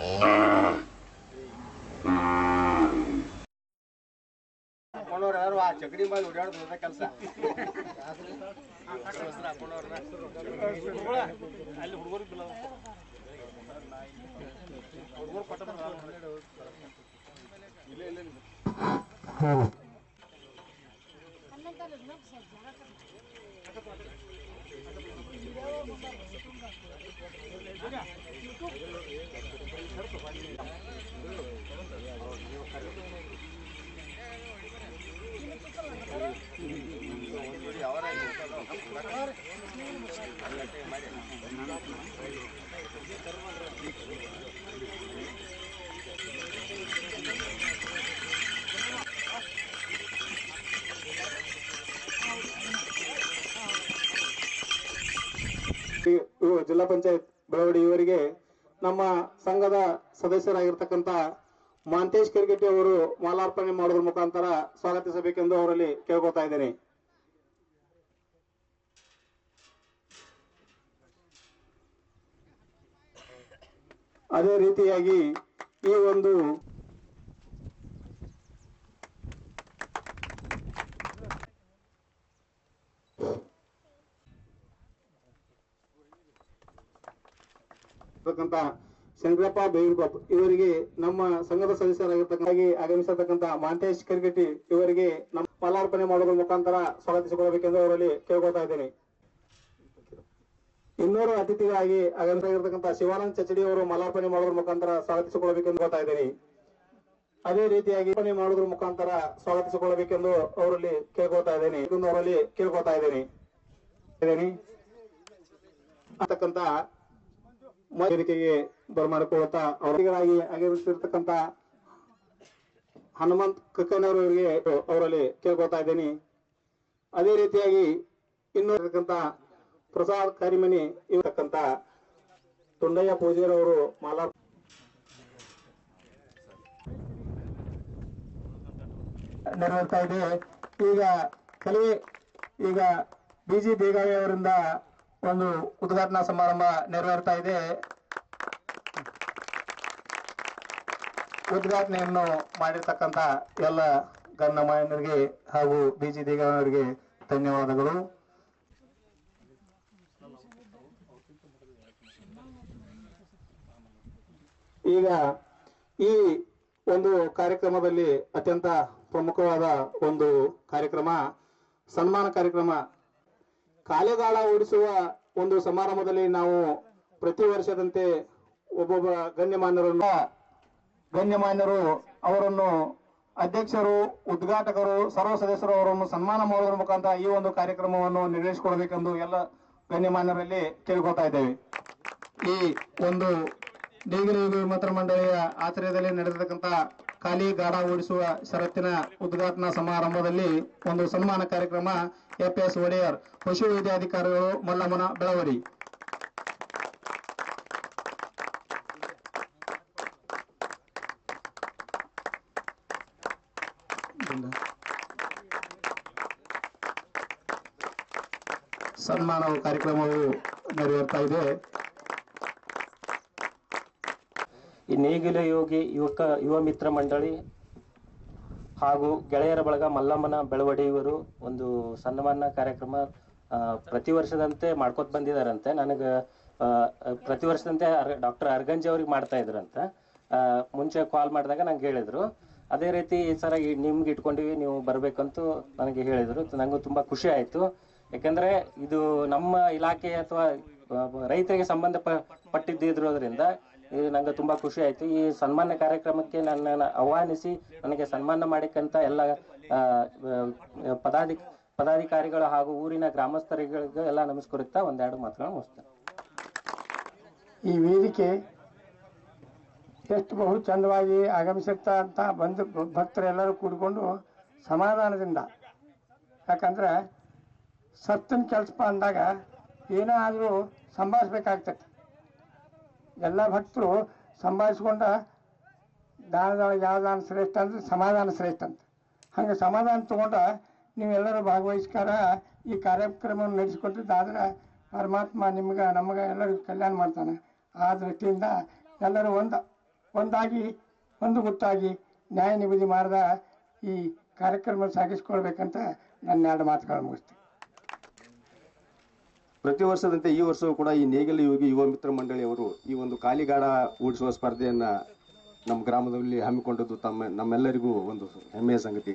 ಯಾರು ಆ ಚಕಡಿ ಮೇಲೆ ಓಡಾಡೋದ ಕೆಲಸ ಅಲ್ಲಿ ಹುಡುಗರು ಹುಡುಗರು ಪಟ್ಟ ಇಲ್ಲ ಇಲ್ಲ ಜಿಲ್ಲಾ ಪಂಚಾಯತ್ ಬೆಳವಡಿ ಇವರಿಗೆ ನಮ್ಮ ಸಂಘದ ಸದಸ್ಯರಾಗಿರ್ತಕ್ಕಂಥ ಮಾಂತೇಶ್ ಕೆರ್ಗಟ್ಟಿ ಅವರು ಮಾಲಾರ್ಪಣೆ ಮಾಡೋದ್ರ ಮುಖಾಂತರ ಸ್ವಾಗತಿಸಬೇಕೆಂದು ಅವರಲ್ಲಿ ಕೇಳ್ಕೊತಾ ಇದ್ದೇನೆ. ಅದೇ ರೀತಿಯಾಗಿ ಈ ಒಂದು ಶಂಕರಪ್ಪ ಬೇವಿನಕೊಪ್ಪ ಇವರಿಗೆ ನಮ್ಮ ಸಂಘದ ಸದಸ್ಯರಾಗಿರ್ತಕ್ಕಂಥ ಆಗಮಿಸತಕ್ಕಂಥ ಮಾಂತೇಶ್ ಕೆರ್ಗಟ್ಟಿ ಇವರಿಗೆ ನಮ್ಮ ಮಾಲಾರ್ಪಣೆ ಮಾಡೋದ್ರ ಮುಖಾಂತರ ಸ್ವಾಗತಿಸಿಕೊಳ್ಳಬೇಕೆಂದು ಅವರಲ್ಲಿ ಕೇಳ್ಕೊತಾ ಇದ್ದೇನೆ. ಇನ್ನೂರು ಅತಿಥಿಗಳಾಗಿ ಆಗಮಿಸಿರ್ತಕ್ಕಂಥ ಶಿವಾನಂದ್ ಚಚಡಿ ಅವರು ಮಾಲಾರ್ಪಣೆ ಮಾಡೋದ್ರ ಮುಖಾಂತರ ಸ್ವಾಗತಿಸಿಕೊಳ್ಳಬೇಕೆಂದು ಗೊತ್ತಾ ಇದ್ದೇನೆ. ಅದೇ ರೀತಿಯಾಗಿ ಮಾಡೋದ್ರ ಮುಖಾಂತರ ಸ್ವಾಗತಿಸಿಕೊಳ್ಳಬೇಕೆಂದು ಅವರಲ್ಲಿ ಕೇಳ್ಕೊತಾ ಇದ್ದೇನೆ. ಅಂತಕ್ಕಂಥ ವೇದಿಕೆಗೆ ಬರಮಾಡಿಕೊಳ್ಳುತ್ತಾ ಅವರಿಗಾಗಿ ಆಗಮಿಸಿರ್ತಕ್ಕಂಥ ಹನುಮಂತ್ ಕಕ್ಕನವರಿಗೆ ಅವರಲ್ಲಿ ಕೇಳ್ಕೊತಾ ಇದ್ದೇನೆ. ಅದೇ ರೀತಿಯಾಗಿ ಇನ್ನೂ ಪ್ರಸಾದ್ ಕರಿಮನಿ ಇರತಕ್ಕಂಥ ತುಂಡಯ್ಯ ಪೂಜಾರವರು ಮಾಲಾ ನೆರವೇರ್ತಾ ಇದೆ. ಈಗ ಬಿಜಿ ಬೇಗಾವಿ ಅವರಿಂದ ಒಂದು ಉದ್ಘಾಟನಾ ಸಮಾರಂಭ ನೆರವೇರ್ತಾ ಇದೆ. ಉದ್ಘಾಟನೆಯನ್ನು ಮಾಡಿರ್ತಕ್ಕಂಥ ಎಲ್ಲ ಗಣ್ಯಮಾನ್ಯರಿಗೆ ಹಾಗೂ ಬಿಜಿ ಬೇಗಾವಿ ಅವರಿಗೆ ಧನ್ಯವಾದಗಳು. ಈಗ ಈ ಒಂದು ಕಾರ್ಯಕ್ರಮದಲ್ಲಿ ಅತ್ಯಂತ ಪ್ರಮುಖವಾದ ಒಂದು ಕಾರ್ಯಕ್ರಮ ಸನ್ಮಾನ ಕಾರ್ಯಕ್ರಮ. ಕಾಲೆಗಾಳ ಓಡಿಸುವ ಒಂದು ಸಮಾರಂಭದಲ್ಲಿ ನಾವು ಪ್ರತಿ ವರ್ಷದಂತೆ ಒಬ್ಬೊಬ್ಬ ಗಣ್ಯಮಾನ್ಯರು ಅವರನ್ನು ಅಧ್ಯಕ್ಷರು, ಉದ್ಘಾಟಕರು, ಸರ್ವ ಸದಸ್ಯರು ಅವರನ್ನು ಸನ್ಮಾನ ಮಾಡುವುದರ ಮುಖಾಂತರ ಈ ಒಂದು ಕಾರ್ಯಕ್ರಮವನ್ನು ನಿರ್ವಹಿಸಿಕೊಡಬೇಕೆಂದು ಎಲ್ಲ ಗಣ್ಯಮಾನ್ಯರಲ್ಲಿ ಕೇಳಿಕೊಳ್ತಾ ಇದ್ದೇವೆ. ಈ ಒಂದು ನೇಗಿಲು ಮಿತ್ರ ಮಂಡಳಿಯ ಆಶ್ರಯದಲ್ಲಿ ನಡೆದಿರತಕ್ಕಂಥ ಖಾಲಿ ಗಾಡ ಓಡಿಸುವ ಷರತ್ತಿನ ಉದ್ಘಾಟನಾ ಸಮಾರಂಭದಲ್ಲಿ ಒಂದು ಸನ್ಮಾನ ಕಾರ್ಯಕ್ರಮ. FS ಒಡೆಯರ್, ಪಶು ವೈದ್ಯಾಧಿಕಾರಿಗಳು, ಮಲ್ಲಮ್ಮನ ಬೆಳವಡಿ. ಸನ್ಮಾನ ಕಾರ್ಯಕ್ರಮವು ನೆರವೇರ್ತಾ ಇದೆ. ಈ ನೇಗಿಲ ಯೋಗಿ ಯುವ ಮಿತ್ರ ಮಂಡಳಿ ಹಾಗೂ ಗೆಳೆಯರ ಬಳಗ ಮಲ್ಲಮ್ಮನ ಬೆಳವಡಿ ಇವರು ಒಂದು ಸನ್ಮಾನ ಕಾರ್ಯಕ್ರಮ ಪ್ರತಿ ವರ್ಷದಂತೆ ಮಾಡ್ಕೊತ ಬಂದಿದಾರಂತೆ. ನನಗೆ ಪ್ರತಿ ವರ್ಷದಂತೆ ಡಾಕ್ಟರ್ ಅರ್ಗಂಜಿ ಅವ್ರಿಗೆ ಮಾಡ್ತಾ ಇದ್ರಂತ ಮುಂಚೆ ಕಾಲ್ ಮಾಡಿದಾಗ ನಂಗೆ ಹೇಳಿದ್ರು. ಅದೇ ರೀತಿ ಈ ಸರ ನಿಮ್ಗೆ ಇಟ್ಕೊಂಡಿವಿ, ನೀವು ಬರ್ಬೇಕಂತೂ ನನಗೆ ಹೇಳಿದ್ರು. ನಂಗೂ ತುಂಬಾ ಖುಷಿ ಆಯ್ತು. ಯಾಕಂದ್ರೆ ಇದು ನಮ್ಮ ಇಲಾಖೆ ಅಥವಾ ರೈತರಿಗೆ ಸಂಬಂಧಪಟ್ಟಿದ್ದಿರೋದ್ರಿಂದ ಇದು ನಂಗೆ ತುಂಬಾ ಖುಷಿ ಆಯ್ತು. ಈ ಸನ್ಮಾನ ಕಾರ್ಯಕ್ರಮಕ್ಕೆ ನನ್ನನ್ನು ಆಹ್ವಾನಿಸಿ ನನಗೆ ಸನ್ಮಾನ ಮಾಡಿಕಂತ ಎಲ್ಲ ಪದಾಧಿಕಾರಿಗಳು ಹಾಗೂ ಊರಿನ ಗ್ರಾಮಸ್ಥರಿಗಳಿಗೂ ಎಲ್ಲ ನಮಸ್ಕರಿಸ್ತಾ ಒಂದೆರಡು ಮಾತುಗಳನ್ನು ಮುಗಿಸ್ತೇನೆ. ಈ ವೇದಿಕೆ ಎಷ್ಟು ಬಹು ಚಂದವಾಗಿ ಆಗಮಿಸುತ್ತಾ ಅಂತ ಬಂದು ಭಕ್ತರೆಲ್ಲರೂ ಕೂಡಿಕೊಂಡು ಸಮಾಧಾನದಿಂದ, ಯಾಕಂದ್ರೆ ಸತ್ತಿನ ಕೆಲಸ ಅಂದಾಗ ಏನಾದರೂ ಸಂಭಾಳಿಸ್ಬೇಕಾಗ್ತದೆ. ಎಲ್ಲ ಭಕ್ತರು ಸಂಭಾಳಿಸ್ಕೊಂಡ ದಾನದೊಳಗೆ ಯಾವ ದಾನ ಶ್ರೇಷ್ಠ ಅಂದ್ರೆ ಸಮಾಧಾನ ಶ್ರೇಷ್ಠ ಅಂತ. ಹಂಗೆ ಸಮಾಧಾನ ತಗೊಂಡ ನೀವೆಲ್ಲರೂ ಭಾಗವಹಿಸ್ಕಾರ ಈ ಕಾರ್ಯಕ್ರಮವನ್ನು ನಡೆಸಿಕೊಟ್ಟಿದ್ದಾದ್ರೆ ಪರಮಾತ್ಮ ನಮಗೆ ಎಲ್ಲರಿಗೂ ಕಲ್ಯಾಣ ಮಾಡ್ತಾನೆ. ಆ ದೃಷ್ಟಿಯಿಂದ ಎಲ್ಲರೂ ಒಂದಾಗಿ ಒಂದು ಗುಟ್ಟಾಗಿ ನ್ಯಾಯ ನಿಗದಿ ಮಾಡಿದ ಈ ಕಾರ್ಯಕ್ರಮ ಸಾಗಿಸ್ಕೊಳ್ಬೇಕಂತ ನನ್ನ ಎರಡು ಮಾತುಗಳನ್ನು ಮುಗಿಸ್ತೀನಿ. ಪ್ರತಿ ವರ್ಷದಂತೆ ಈ ವರ್ಷವೂ ಕೂಡ ಈ ನೇಗಿಲ ಯೋಗಿ ಯುವ ಮಿತ್ರ ಮಂಡಳಿಯವರು ಈ ಒಂದು ಕಾಲಿಗಾಡ ಓಡಿಸುವ ಸ್ಪರ್ಧೆಯನ್ನ ನಮ್ಮ ಗ್ರಾಮದಲ್ಲಿ ಹಮ್ಮಿಕೊಂಡದ್ದು ನಮ್ಮೆಲ್ಲರಿಗೂ ಒಂದು ಹೆಮ್ಮೆಯ ಸಂಗತಿ.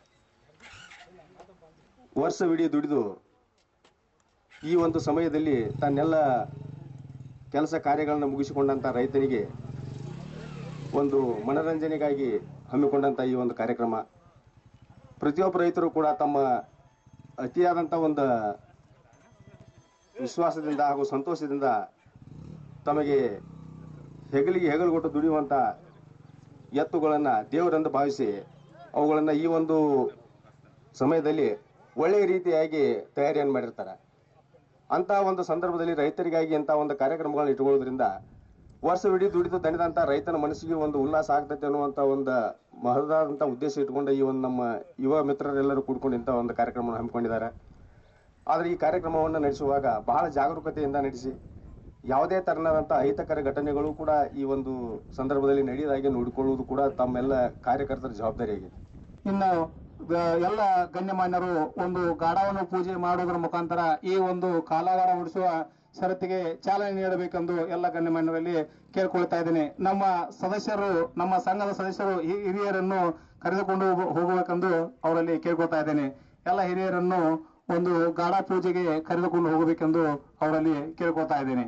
ವರ್ಷವಿಡೀ ದುಡಿದು ಈ ಒಂದು ಸಮಯದಲ್ಲಿ ತನ್ನೆಲ್ಲ ಕೆಲಸ ಕಾರ್ಯಗಳನ್ನು ಮುಗಿಸಿಕೊಂಡಂತ ರೈತನಿಗೆ ಒಂದು ಮನರಂಜನೆಗಾಗಿ ಹಮ್ಮಿಕೊಂಡಂತ ಈ ಒಂದು ಕಾರ್ಯಕ್ರಮ ಪ್ರತಿಯೊಬ್ಬ ರೈತರು ಕೂಡ ತಮ್ಮ ಅತಿಯಾದಂಥ ಒಂದು ವಿಶ್ವಾಸದಿಂದ ಹಾಗೂ ಸಂತೋಷದಿಂದ ತಮಗೆ ಹೆಗಲಿಗೆ ಹೆಗಲುಗೊಟ್ಟು ದುಡಿಯುವಂಥ ಎತ್ತುಗಳನ್ನು ದೇವರೆಂದು ಭಾವಿಸಿ ಅವುಗಳನ್ನು ಈ ಒಂದು ಸಮಯದಲ್ಲಿ ಒಳ್ಳೆಯ ರೀತಿಯಾಗಿ ತಯಾರಿಯನ್ನು ಮಾಡಿರ್ತಾರೆ. ಅಂತ ಒಂದು ಸಂದರ್ಭದಲ್ಲಿ ರೈತರಿಗಾಗಿ ಅಂತ ಒಂದು ಕಾರ್ಯಕ್ರಮಗಳನ್ನ ಇಟ್ಟುಕೊಳ್ಳೋದ್ರಿಂದ ವರ್ಷವಿಡೀ ದುಡಿದು ದಣಿದಂತ ರೈತನ ಮನಸ್ಸಿಗೆ ಒಂದು ಉಲ್ಲಾಸ ಆಗ್ತೈತೆ ಅನ್ನುವಂಥ ಒಂದು ಮಹದಾದಂಥ ಉದ್ದೇಶ ಇಟ್ಕೊಂಡು ಈ ಒಂದು ನಮ್ಮ ಯುವ ಮಿತ್ರರೆಲ್ಲರೂ ಕೂಡ್ಕೊಂಡು ಇಂಥ ಒಂದು ಕಾರ್ಯಕ್ರಮವನ್ನು ಹಮ್ಮಿಕೊಂಡಿದ್ದಾರೆ. ಆದರೆ ಈ ಕಾರ್ಯಕ್ರಮವನ್ನು ನಡೆಸುವಾಗ ಬಹಳ ಜಾಗರೂಕತೆಯಿಂದ ನಡೆಸಿ ಯಾವುದೇ ತರನಾದಂಥ ಅಹಿತಕರ ಘಟನೆಗಳು ಕೂಡ ಈ ಒಂದು ಸಂದರ್ಭದಲ್ಲಿ ನಡೆಯದಾಗೆ ನೋಡಿಕೊಳ್ಳುವುದು ಕೂಡ ತಮ್ಮೆಲ್ಲ ಕಾರ್ಯಕರ್ತರ ಜವಾಬ್ದಾರಿಯಾಗಿದೆ. ಇನ್ನು ಎಲ್ಲ ಗಣ್ಯಮಾನ್ಯರು ಒಂದು ಗಾಢವನ್ನು ಪೂಜೆ ಮಾಡುವುದರ ಮುಖಾಂತರ ಈ ಒಂದು ಕಾಲಾಗಾರ ಉಳಿಸುವ ಷರತ್ತಿಗೆ ಚಾಲನೆ ನೀಡಬೇಕೆಂದು ಎಲ್ಲ ಗಣ್ಯಮಾನ್ಯರಲ್ಲಿ ಕೇಳ್ಕೊಳ್ತಾ ಇದ್ದೇನೆ. ನಮ್ಮ ಸಂಘದ ಸದಸ್ಯರು ಈ ಹಿರಿಯರನ್ನು ಕರೆದುಕೊಂಡು ಹೋಗಬೇಕೆಂದು ಅವರಲ್ಲಿ ಕೇಳ್ಕೊಳ್ತಾ ಇದ್ದೇನೆ. ಎಲ್ಲ ಹಿರಿಯರನ್ನು ಒಂದು ಗಾಢ ಪೂಜೆಗೆ ಕರೆದುಕೊಂಡು ಹೋಗಬೇಕೆಂದು ಅವರಲ್ಲಿ ಕೇಳ್ಕೊಳ್ತಾ ಇದ್ದೇನೆ.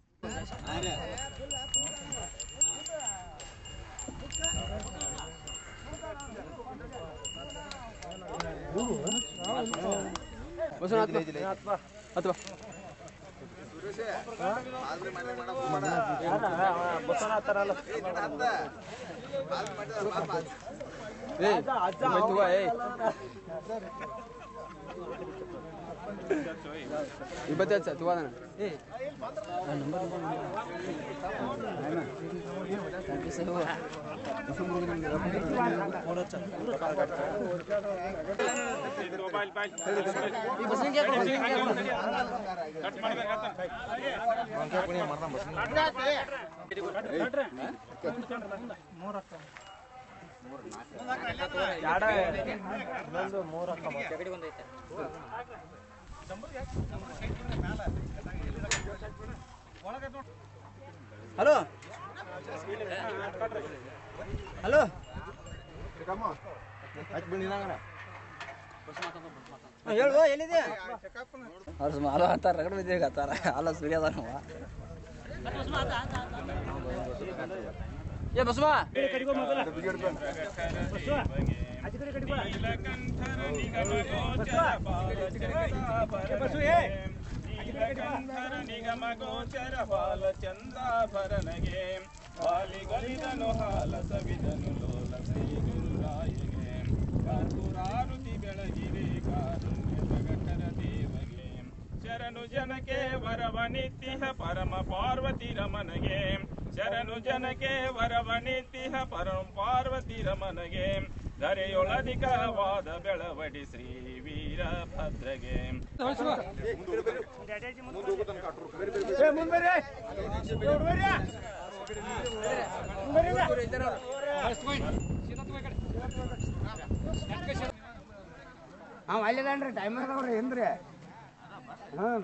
ಹಲೋ ಹಲೋ ಹೇಳುವ ಎಲ್ಲಿದೆ ಹಲೋ ಅಂತಾರ ರಗಡ ಬಿದ್ದಿಗೆ ಅಂತಾರ ಅಲ್ಲ ಸುರಿಯದ ಏ ಬಸವಾ ನೀಲಕಂಠರ ನಿಗಮ ಗೋಚರ ಬಾಲ ಚಂದಾಭರಣಗೆ ಬಾಲಿಗಳಿದನು ಹಾಲ ಸವಿದನು ಲೋಲ ಶ್ರೀ ಗುರುರಾಯಗೆ ಕರ್ಪೂರಾರುತಿ ಬೆಳಗಿರೆ ಕಾರುಣ್ಯ ಪ್ರಗಟರ ದೇವಗೆ ಶರಣು ಜನಕ್ಕೆ ವರವನಿತ್ತಿಹ ಪರಮ ಪಾರ್ವತಿ ರಮನಗೆ ಶರಣು ಜನಕ್ಕೆ ವರವನಿತ್ತಿಹ ಪರಮ ಪಾರ್ವತಿ ರಮನಗೆ ಧರೆಯೊಳಧಿಕವಾದ ಬೆಳವಡಿ ಶ್ರೀ ವೀರಭದ್ರಗೆ ಅಲ್ಲಿದನ್ರಿ ಟೈಮರ್ ಅದಾವ್ರಿ ಏನ್ರಿ ಹಾಂ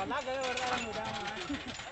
ಎಲ್ಲ ಕೈ ಹೊಡೆದಾರ